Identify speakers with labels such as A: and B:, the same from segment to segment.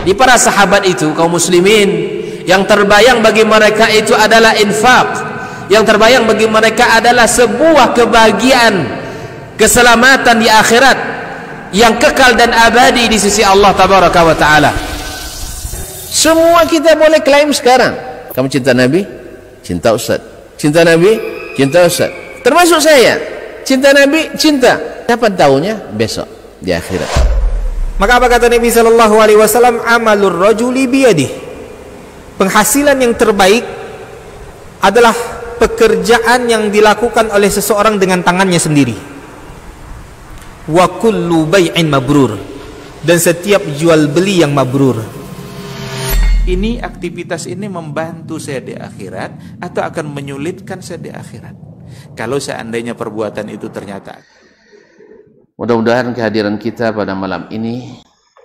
A: Jadi para sahabat itu, kaum muslimin, yang terbayang bagi mereka itu adalah infak, yang terbayang bagi mereka adalah sebuah kebahagiaan, keselamatan di akhirat yang kekal dan abadi di sisi Allah tabaraka wa taala. Semua kita boleh klaim sekarang. Kamu cinta Nabi? Cinta Ustaz. Cinta Nabi? Cinta Ustaz. Termasuk saya. Cinta Nabi? Cinta. Kapan tahunya? Besok di akhirat.
B: Maka apa kata Nabi sallallahu alaihi wasallam? Amalur rajuli biyadihi. Penghasilan yang terbaik adalah pekerjaan yang dilakukan oleh seseorang dengan tangannya sendiri. Wa kullu bai'in mabrur, dan setiap jual beli yang mabrur.
C: Ini aktivitas ini membantu saya di akhirat atau akan menyulitkan saya di akhirat kalau seandainya perbuatan itu ternyata.
A: Mudah-mudahan kehadiran kita pada malam ini,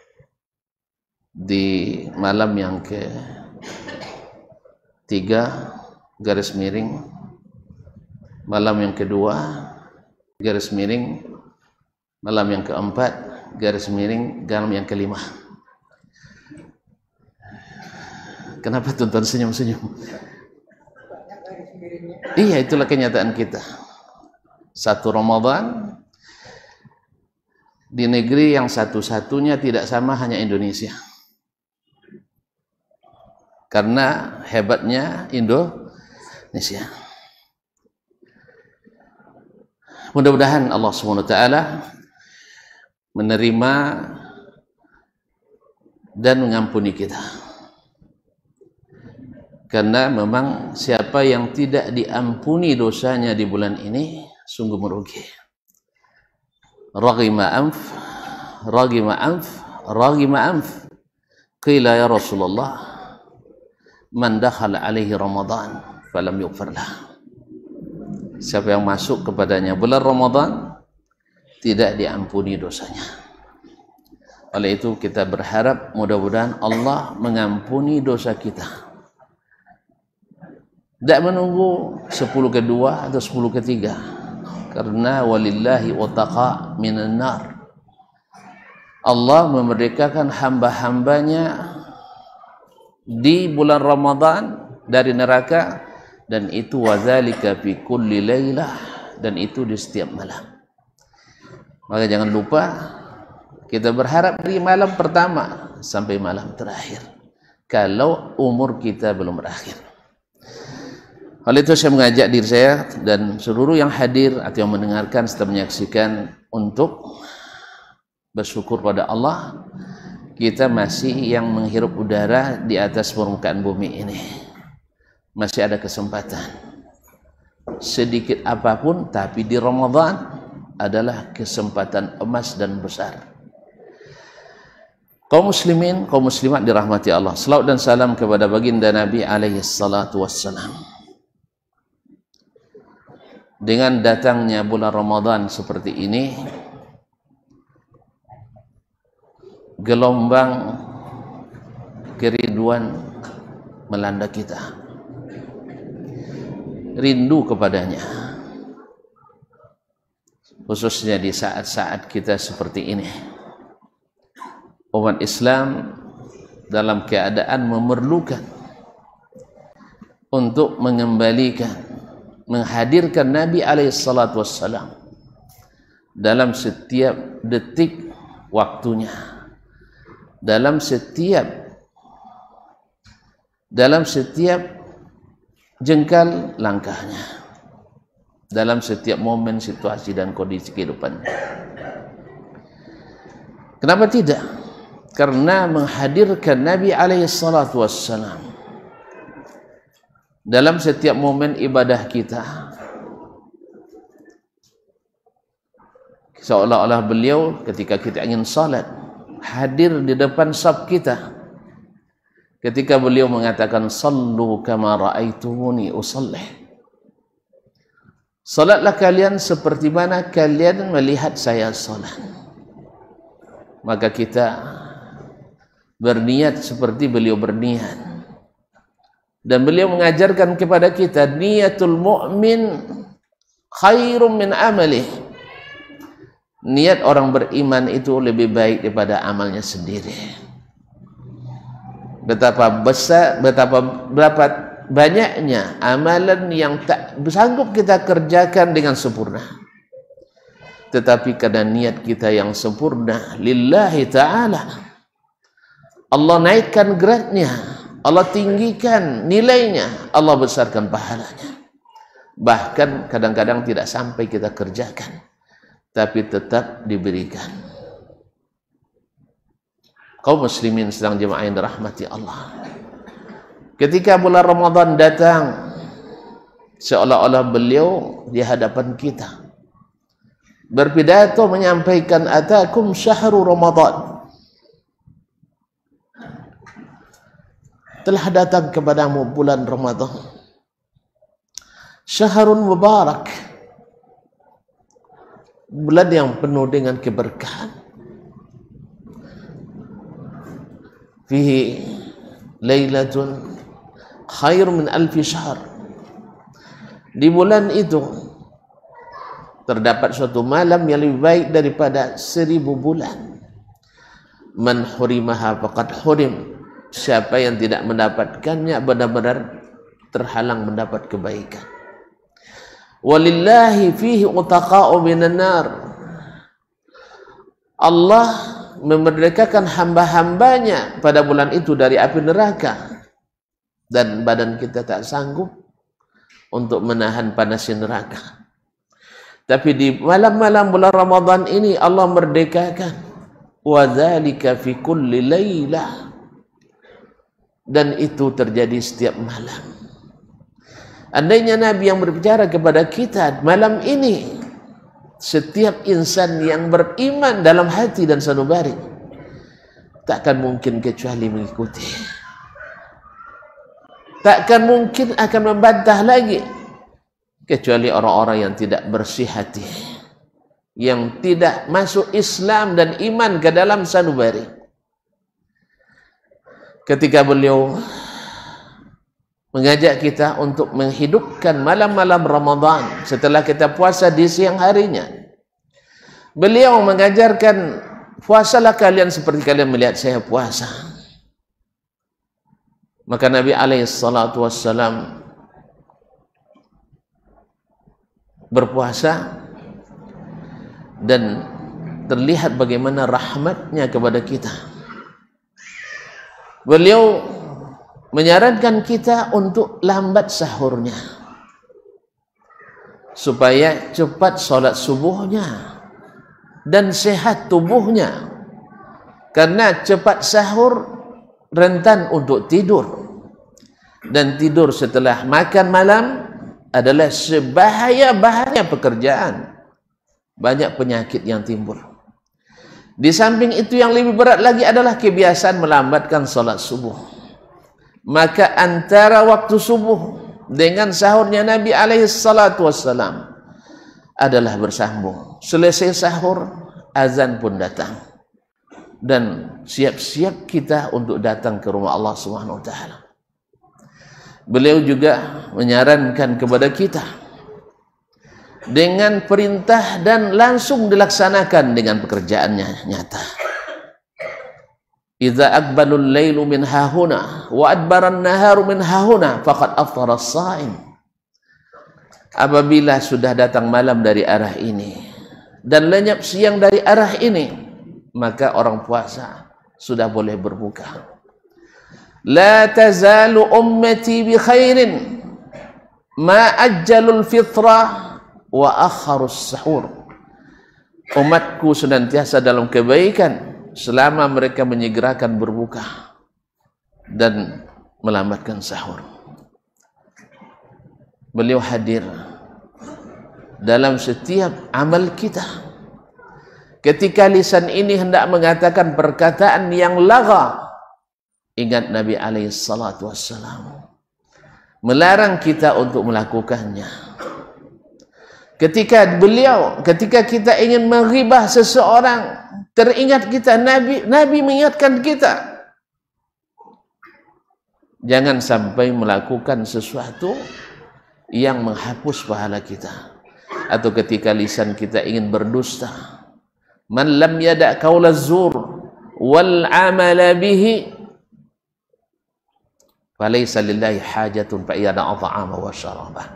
A: di malam yang ke-3 garis miring, malam yang kedua garis miring, malam yang ke-4 garis miring, malam yang ke-5. Kenapa tonton senyum-senyum? Iya, itulah kenyataan kita. Satu Ramadan di negeri yang satu-satunya tidak sama hanya Indonesia. Karena hebatnya Indonesia. Mudah-mudahan Allah SWT menerima dan mengampuni kita. Karena memang siapa yang tidak diampuni dosanya di bulan ini sungguh merugi. Raghima anf, raghima anf, raghima anf. Qila ya Rasulullah, man dakhala alaihi Ramadan falam yughfar lah. Siapa yang masuk kepadanya bulan Ramadan tidak diampuni dosanya. Oleh itu kita berharap mudah-mudahan Allah mengampuni dosa kita. Tidak menunggu 10 kedua atau 10 ketiga, karena walillahi wataqa minan nar. Allah memerdekakan hamba-hambanya di bulan Ramadan dari neraka, dan itu wadzalika fi kulli lailah, dan itu di setiap malam. Maka jangan lupa kita berharap dari malam pertama sampai malam terakhir kalau umur kita belum berakhir. Oleh itu saya mengajak diri saya dan seluruh yang hadir atau yang mendengarkan serta menyaksikan untuk bersyukur pada Allah, kita masih yang menghirup udara di atas permukaan bumi ini. Masih ada kesempatan. Sedikit apapun, tapi di Ramadan adalah kesempatan emas dan besar. Kaum muslimin, kaum muslimat dirahmati Allah. Selawat dan salam kepada baginda Nabi alaihi salatu wassalam. Dengan datangnya bulan Ramadan seperti ini, gelombang kerinduan melanda kita. Rindu kepadanya, khususnya di saat-saat kita seperti ini. Umat Islam dalam keadaan memerlukan untuk mengembalikan, menghadirkan Nabi alaihissalatu wassalam dalam setiap detik waktunya, dalam setiap jengkal langkahnya, dalam setiap momen, situasi dan kondisi kehidupannya. Kenapa tidak? Karena menghadirkan Nabi alaihissalatu wassalam dalam setiap momen ibadah kita, seolah-olah beliau ketika kita ingin salat hadir di depan saf kita. Ketika beliau mengatakan sallu kama ra'aitumuni usalli, salatlah kalian seperti mana kalian melihat saya salat. Maka kita berniat seperti beliau berniat. Dan beliau mengajarkan kepada kita niatul mu'min khairum min amalih. Niat orang beriman itu lebih baik daripada amalnya sendiri. Betapa besar, berapa banyaknya amalan yang tak sanggup kita kerjakan dengan sempurna. Tetapi karena niat kita yang sempurna lillahi ta'ala, Allah naikkan gradnya, Allah tinggikan nilainya, Allah besarkan pahalanya. Bahkan kadang-kadang tidak sampai kita kerjakan, tapi tetap diberikan. Kaum muslimin sedang jemaah yang dirahmati Allah, ketika bulan Ramadan datang, seolah-olah beliau di hadapan kita berpidato menyampaikan, atakum syahrul Ramadan, telah datang kepadamu bulan Ramadan, syahrun mubarak, bulan yang penuh dengan keberkahan, fihi lailatun khair min alfi syahr. Di bulan itu terdapat suatu malam yang lebih baik daripada 1000 bulan. Man hurimaha faqad hurim. Siapa yang tidak mendapatkannya benar-benar terhalang mendapat kebaikan. Walillahi fihi utaqa'u minan nar. Allah memerdekakan hamba-hambanya pada bulan itu dari api neraka, dan badan kita tak sanggup untuk menahan panasnya neraka. Tapi di malam-malam bulan Ramadan ini Allah merdekakan, wa dzalika fi kulli lailah, dan itu terjadi setiap malam. Andainya Nabi yang berbicara kepada kita malam ini, setiap insan yang beriman dalam hati dan sanubari takkan mungkin kecuali mengikuti, takkan mungkin akan membantah lagi, kecuali orang-orang yang tidak bersih hati, yang tidak masuk Islam dan iman ke dalam sanubari. Ketika beliau mengajak kita untuk menghidupkan malam-malam Ramadan setelah kita puasa di siang harinya, beliau mengajarkan, puasalah kalian seperti kalian melihat saya puasa. Maka Nabi SAW berpuasa dan terlihat bagaimana rahmatnya kepada kita. Beliau menyarankan kita untuk lambat sahurnya, supaya cepat sholat subuhnya dan sehat tubuhnya. Karena cepat sahur rentan untuk tidur, dan tidur setelah makan malam adalah sebahaya-bahaya pekerjaan. Banyak penyakit yang timbul. Di samping itu yang lebih berat lagi adalah kebiasaan melambatkan sholat subuh. Maka antara waktu subuh dengan sahurnya Nabi SAW adalah bersambung. Selesai sahur, azan pun datang, dan siap-siap kita untuk datang ke rumah Allah SWT. Beliau juga menyarankan kepada kita dengan perintah dan langsung dilaksanakan dengan pekerjaannya nyata. Idza aqbalul lailu min hahuna wa adbaran naharu min hahuna faqad aftara as-shaim. Apabila sudah datang malam dari arah ini dan lenyap siang dari arah ini, maka orang puasa sudah boleh berbuka. La tazalu ummati bi khairin ma ajjalul fitra wa akharus sahur. Umatku senantiasa dalam kebaikan selama mereka menyegerakan berbuka dan melambatkan sahur. Beliau hadir dalam setiap amal kita. Ketika lisan ini hendak mengatakan perkataan yang lagha, ingat Nabi SAW melarang kita untuk melakukannya. Ketika kita ingin menghibah seseorang, teringat kita, Nabi mengingatkan kita, jangan sampai melakukan sesuatu yang menghapus pahala kita. Atau ketika lisan kita ingin berdusta, man lam yada' qaulaz zur wal amala bihi Falaysa lillahi hajatun fa yada'a ta'ama wa syarabah.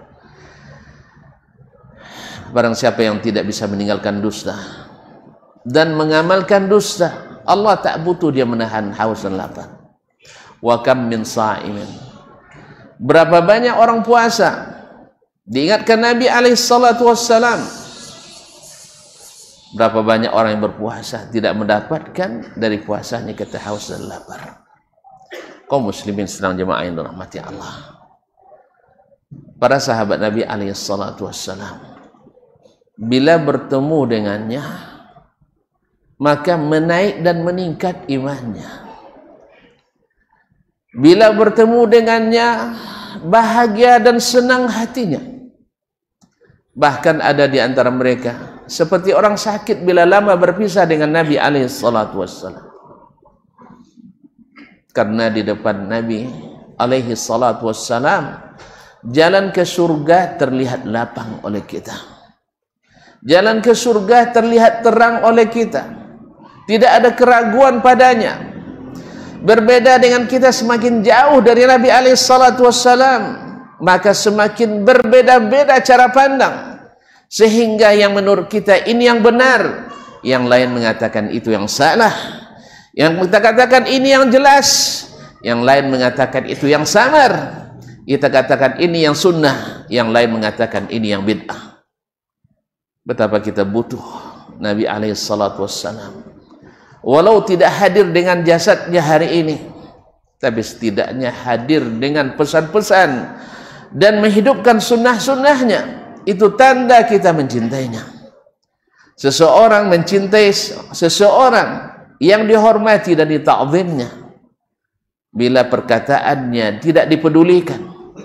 A: Barang siapa yang tidak bisa meninggalkan dusta dan mengamalkan dusta, Allah tak butuh dia menahan haus dan lapar. Wa kam min sa'imin. Berapa banyak orang puasa, diingatkan Nabi alaihissalatu wassalam, berapa banyak orang yang berpuasa tidak mendapatkan dari puasanya kata haus dan lapar. Kaum muslimin sedang jemaah yang dirahmati Allah. Para sahabat Nabi alaihissalatu wassalam, bila bertemu dengannya, maka menaik dan meningkat imannya. Bila bertemu dengannya, bahagia dan senang hatinya. Bahkan ada di antara mereka seperti orang sakit bila lama berpisah dengan Nabi alaihissalatu wassalam. Karena di depan Nabi alaihissalatu wassalam, jalan ke surga terlihat lapang oleh kita. Jalan ke surga terlihat terang oleh kita. Tidak ada keraguan padanya. Berbeda dengan kita semakin jauh dari Nabi alaihissalatu wassalam, maka semakin berbeda-beda cara pandang. Sehingga yang menurut kita ini yang benar, yang lain mengatakan itu yang salah. Yang kita katakan ini yang jelas, yang lain mengatakan itu yang samar. Kita katakan ini yang sunnah, yang lain mengatakan ini yang bid'ah. Betapa kita butuh Nabi alaihissalatu wassalam. Walau tidak hadir dengan jasadnya hari ini, tapi setidaknya hadir dengan pesan-pesan dan menghidupkan sunnah-sunnahnya. Itu tanda kita mencintainya. Seseorang mencintai seseorang yang dihormati dan ditakzimnya bila perkataannya tidak dipedulikan,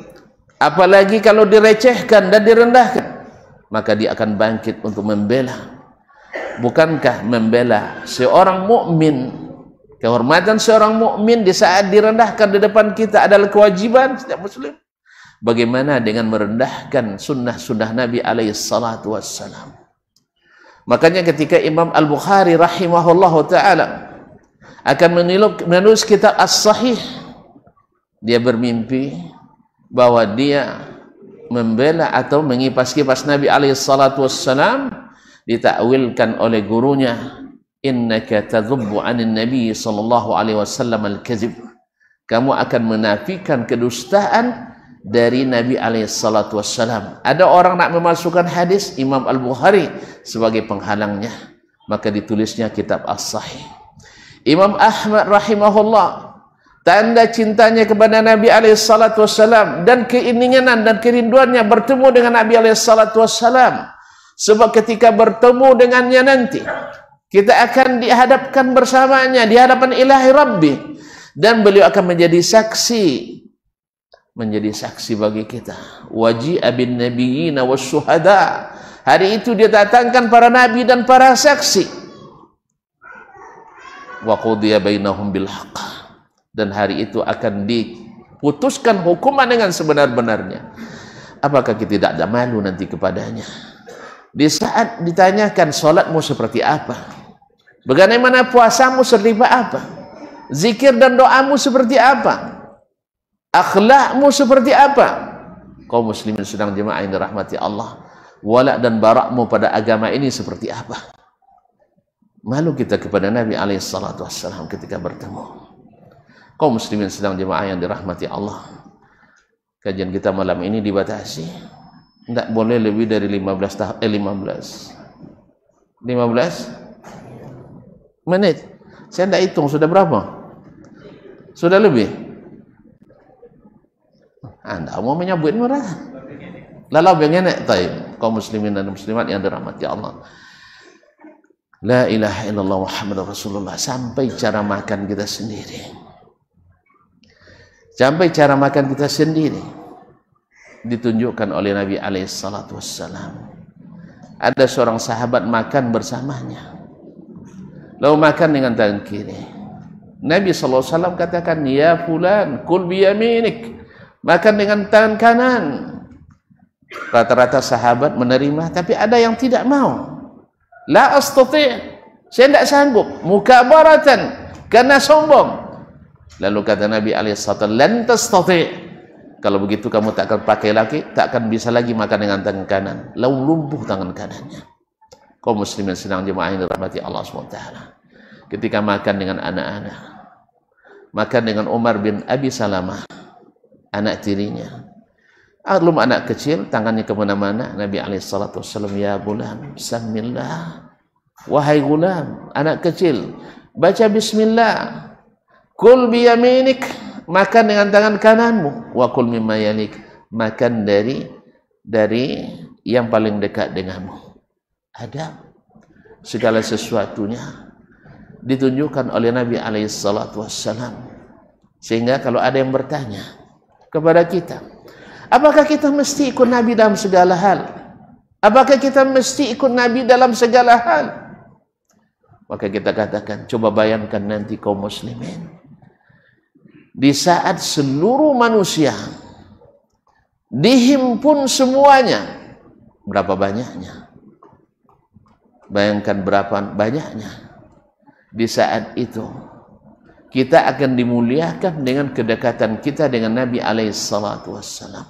A: apalagi kalau direcehkan dan direndahkan, maka dia akan bangkit untuk membela. Bukankah membela seorang mukmin, kehormatan seorang mukmin di saat direndahkan di depan kita adalah kewajiban setiap muslim? Bagaimana dengan merendahkan sunnah-sunnah Nabi alaihissalatu wassalam? Makanya ketika Imam Al-Bukhari rahimahullahu ta'ala akan menulis kitab As-Sahih, dia bermimpi bahwa dia membela atau mengipas-kipas Nabi alaihissalatu wassalam, ditakwilkan oleh gurunya, innaka tadhubbu anin nabi sallallahu alaihi wasallam al-kadzib. Kamu akan menafikan kedustaan dari Nabi alaihissalatu wassalam. Ada orang nak memasukkan hadis, Imam Al-Bukhari sebagai penghalangnya, maka ditulisnya kitab As-Sahih. Imam Ahmad rahimahullah, tanda cintanya kepada Nabi alaihissalatu wassalam dan keinginan dan kerinduannya bertemu dengan Nabi alaihissalatu wassalam. Sebab ketika bertemu dengannya nanti, kita akan dihadapkan bersamanya di hadapan ilahi Rabbi, dan beliau akan menjadi saksi bagi kita. Waji'a bin nabiyina wasyuhada. Hari itu dia datangkan para nabi dan para saksi. Wa qudiya bainahum bil haqq. Dan hari itu akan diputuskan hukuman dengan sebenar-benarnya. Apakah kita tidak ada malu nanti kepadanya? Di saat ditanyakan solatmu seperti apa, bagaimana puasamu seperti apa, zikir dan doamu seperti apa, akhlakmu seperti apa, kaum muslimin sedang jemaah yang dirahmati Allah, wala dan barakmu pada agama ini seperti apa? Malu kita kepada Nabi alaihissalatu wassalam ketika bertemu. Kaum muslimin sedang jemaah yang dirahmati Allah, kajian kita malam ini dibatasi. Tidak boleh lebih dari 15 menit. Saya tidak hitung sudah berapa. Sudah lebih. Anda mau menyebut murah. Lalu bagaimana? Taib. Kaum muslimin dan muslimat yang dirahmati Allah. La ilaha illallah Muhammadur Rasulullah. Sampai cara makan kita sendiri. Sampai cara makan kita sendiri ditunjukkan oleh Nabi alaihissalatu wassalam. Ada seorang sahabat makan bersamanya, lalu makan dengan tangan kiri. Nabi SAW katakan, ya fulan, kul biyaminik, makan dengan tangan kanan. Rata-rata sahabat menerima, tapi ada yang tidak mau. La astati', saya tidak sanggup, mukabaratan, karena sombong. Lalu kata Nabi alaihissalam, lan tastati', kalau begitu kamu tak akan pakai lagi, tak akan bisa lagi makan dengan tangan kanan. Lalu lumpuh tangan kanannya. Kaum muslimin sedang jemaah yang dirahmati Allah SWT. Ketika makan dengan anak-anak, makan dengan Umar bin Abi Salamah, anak tirinya. Belum anak kecil, tangannya kemana-mana. Nabi alaihissalam, ya gulam, samillah. Wahai gulam, anak kecil, baca bismillah. Kul biyaminik, makan dengan tangan kananmu. Wa kul mimma yalik, makan dari yang paling dekat denganmu. Ada segala sesuatunya ditunjukkan oleh Nabi alaihissalatu wassalam, sehingga kalau ada yang bertanya kepada kita, apakah kita mesti ikut Nabi dalam segala hal? Apakah kita mesti ikut Nabi dalam segala hal? Maka kita katakan, coba bayangkan nanti kaum muslimin, di saat seluruh manusia dihimpun semuanya, berapa banyaknya? Bayangkan berapa banyaknya. Di saat itu kita akan dimuliakan dengan kedekatan kita dengan Nabi alaihissalatu wassalam.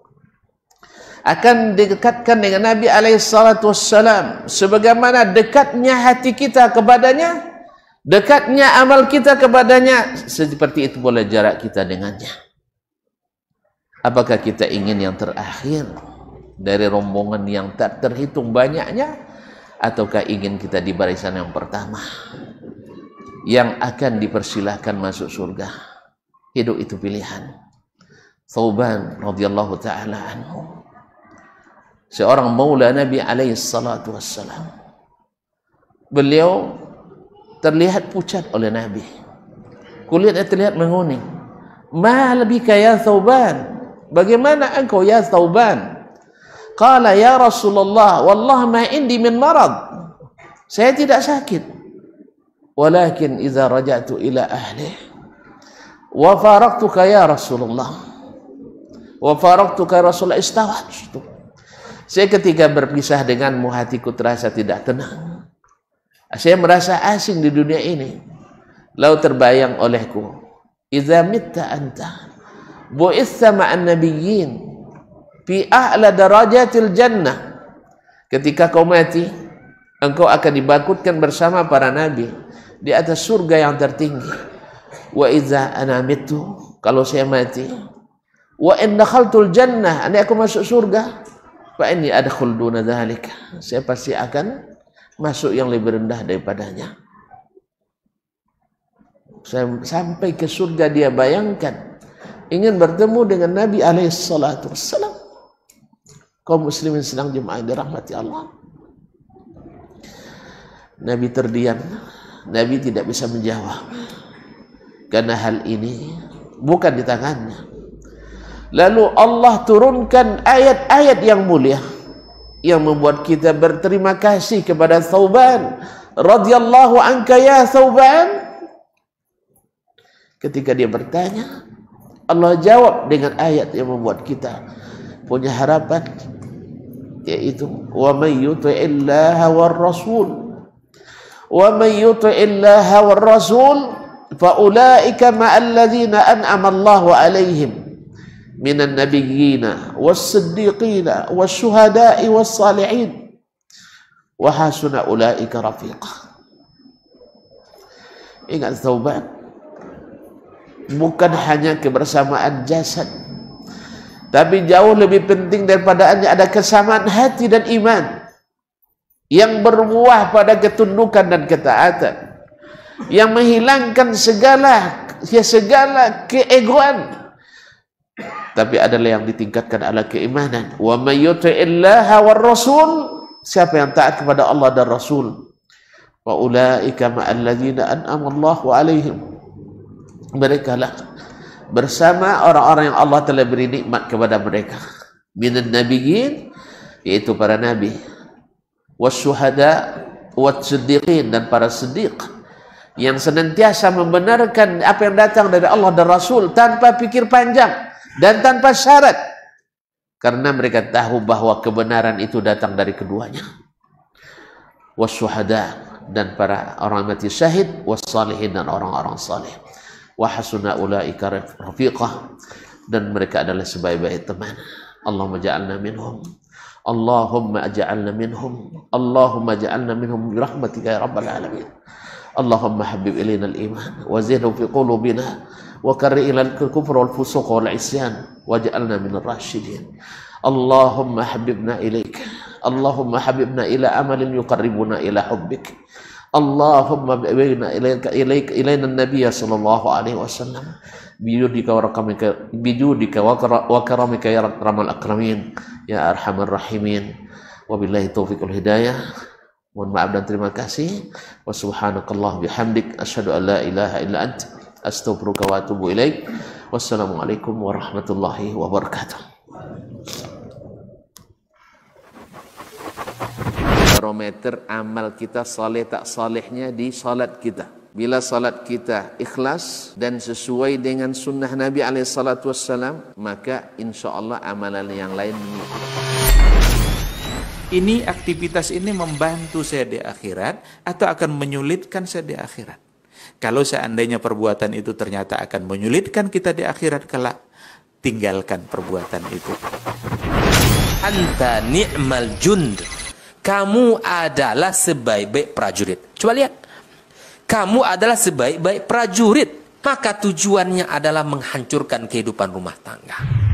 A: Akan dekatkan dengan Nabi alaihissalatu wassalam sebagaimana dekatnya hati kita kepadanya, dekatnya amal kita kepadanya, seperti itu pula jarak kita dengannya. Apakah kita ingin yang terakhir dari rombongan yang tak terhitung banyaknya, ataukah ingin kita di barisan yang pertama yang akan dipersilahkan masuk surga? Hidup itu pilihan. Thauban radhiyallahu ta'ala anhu, seorang maula Nabi alaihissalatu wassalam, beliau terlihat pucat oleh Nabi, kulitnya terlihat menguning. Ma labika ya Thauban, bagaimana engkau ya Thauban? Qala ya Rasulullah, wallah ma indi min marad, saya tidak sakit, walakin idza raja'tu ila ahli wa faraqtuka ya Rasulullah, wa faraqtuka ya Rasulullah istawajtu, saya ketika berpisah denganmu hatiku terasa tidak tenang, saya merasa asing di dunia ini. Lalu terbayang olehku, idza mitta anta bu'itha ma'an nabiyyin fi a'la darajatil jannah, ketika kau mati engkau akan dibangkitkan bersama para nabi di atas surga yang tertinggi. Wa idza ana mitu, kalau saya mati, wa in dakhaltul jannah, ani aku masuk surga, fa inni adkhul duna dzalika, saya pasti akan masuk yang lebih rendah daripadanya. Sampai ke surga dia bayangkan ingin bertemu dengan Nabi alaihissalatu wassalam. Kaum muslimin sedang jemaah dirahmati Allah. Nabi terdiam, Nabi tidak bisa menjawab, karena hal ini bukan di tangannya. Lalu Allah turunkan ayat-ayat yang mulia yang membuat kita berterima kasih kepada Thauban radhiyallahu anka ya Thauban. Ketika dia bertanya, Allah jawab dengan ayat yang membuat kita punya harapan, yaitu wa may yuti'illaha war rasul, wa may yuti'illaha war rasul fa ulaika ma'al ladzina an'ama Allahu 'alaihim minan nabiyyina was-siddiqina wasyuhada'i was-salihin wa hasuna ulaika rafiqa. Ingat Thauban, bukan hanya kebersamaan jasad, tapi jauh lebih penting daripadaannya ada kesamaan hati dan iman yang berbuah pada ketundukan dan ketaatan, yang menghilangkan segala keegoan, tapi adalah yang ditingkatkan adalah keimanan. Wa may yuti'illaha war rasul, siapa yang taat kepada Allah dan Rasul, wa ulaika ma'al ladzina an'ama Allahu 'alaihim, mereka lah bersama orang-orang yang Allah telah beri nikmat kepada mereka, minan nabiyyin, yaitu para nabi, wasyuhada was-siddiqin, dan para siddiq yang senantiasa membenarkan apa yang datang dari Allah dan Rasul tanpa pikir panjang dan tanpa syarat, karena mereka tahu bahwa kebenaran itu datang dari keduanya. Wasyuhada, dan para orang mati syahid, wassalihin, dan orang-orang saleh. wa hasuna ulaika rafiqah, dan mereka adalah sebaik-baik teman. Allahumma ja'alna minhum, Allahumma aj'alna minhum, Allahumma ja'alna minhum bi rahmatika ya rabbal alamin. Allahumma habib ilaina al-iman wa zidhu fi qulubina wa karri ila al-kufr wal fusuq wal isyan waj'alna min ar-rasyidin. Allahumma habibna ilaika, Allahumma habibna ila amalin yuqarribuna ila hubbik. Allahumma bina ilaina an-nabiy sallallahu alaihi wasallam bijudika wa karamika ya akramal akramin ya arhamar rahimin. Wabillahi taufiq wal hidayah. Mohon maaf dan terima kasih. Wa subhanakallah bihamdik asyhadu an la ilaha illa ant astaghfiruka wa atubu ilaik. Wassalamualaikum warahmatullahi wabarakatuh. Barometer amal kita saleh tak salehnya di salat kita. Bila salat kita ikhlas dan sesuai dengan sunnah Nabi SAW, maka insya Allah amalan yang lain mengikuti.
C: Ini aktivitas ini membantu saya di akhirat atau akan menyulitkan saya di akhirat? Kalau seandainya perbuatan itu ternyata akan menyulitkan kita di akhirat kelak, tinggalkan perbuatan itu.
D: Anta ni'mal jund. Kamu adalah sebaik-baik prajurit. Coba lihat. Kamu adalah sebaik-baik prajurit. Maka tujuannya adalah menghancurkan kehidupan rumah tangga.